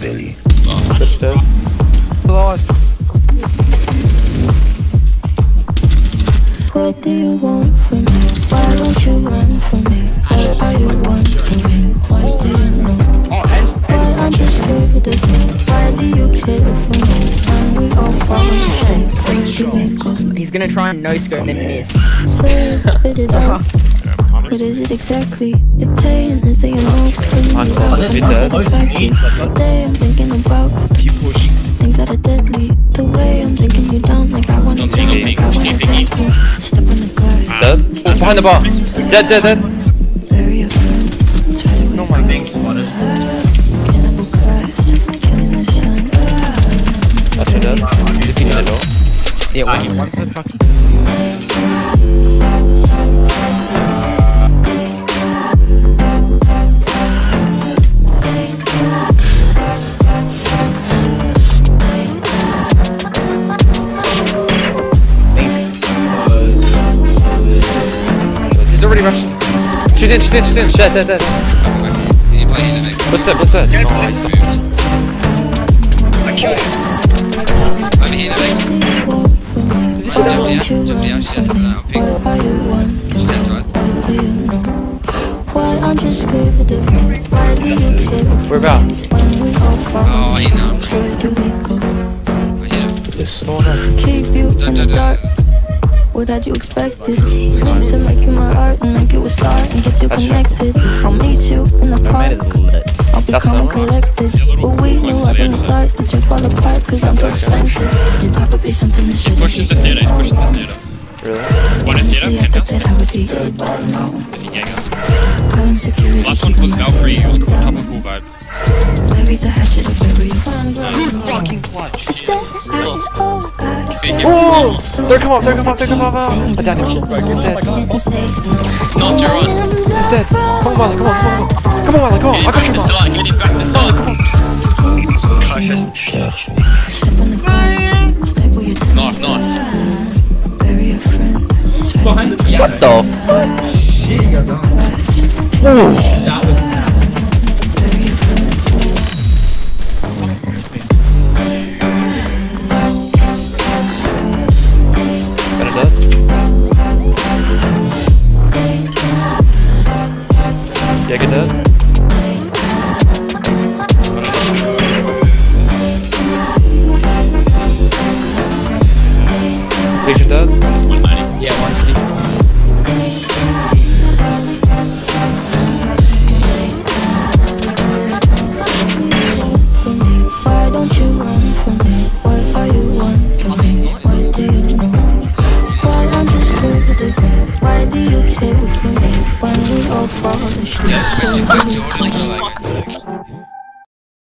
belly. Switched it. Lost. What do you want from me? Why don't you run from me? What are you want from me? What do you know? Why aren't you scared of me? Why do you care for me? When we all fall in shape, where do we go? He's gonna try and no-scope and miss. Say it, spit it out. What is it exactly? Your pain is the day I'm thinking about things that are deadly. The way I'm drinking you down, like I wanna drown, like I wanna thank you. Step on the glass. Dead. Behind the bar. Dead. Bury a friend. Try to No, my being spotted. cannibal class. Killing the sun. Actually dead. He's defeating the door. Yeah, one side fucking. He's already rushing. She's in. Dead. What's that? Oh, he's stuck. I killed him. Over here, Novaix. She jumped out. She does something out. Ping. She's inside. Whereabouts? Oh, I hit him. I hit him. This Keep you in the dark. What had you expected? To make you my art and make you a star and get you connected. I'll meet you in the park. I'll be calm and collected. But we knew right from the start that you'd fall apart cause I'm too expensive. Your top would be something that shouldn't be. He's pushing the theater. Really? One in theater, penthouse. Is he Jaeger? Last one was Valkyrie, it was cool, top of cool vibe. Bury the hatchet or bury your friend. Good fucking clutch. Oh! They're come up. I downed him. He's dead. No, Geron. He's dead. Come on, Wally. I got your mark. Get him back to side. careful. Knife. Bury a friend. Behind the piano. What the fuck? Shit, you got done. That was nasty. Jaeger dead. Legion dead. 190. Yeah, 120. Why don't you run from me? What are you want from me? What do you know? Why aren't you scared of me? Why do you care for me? When we all fall asleep. Yeah, Jordan, like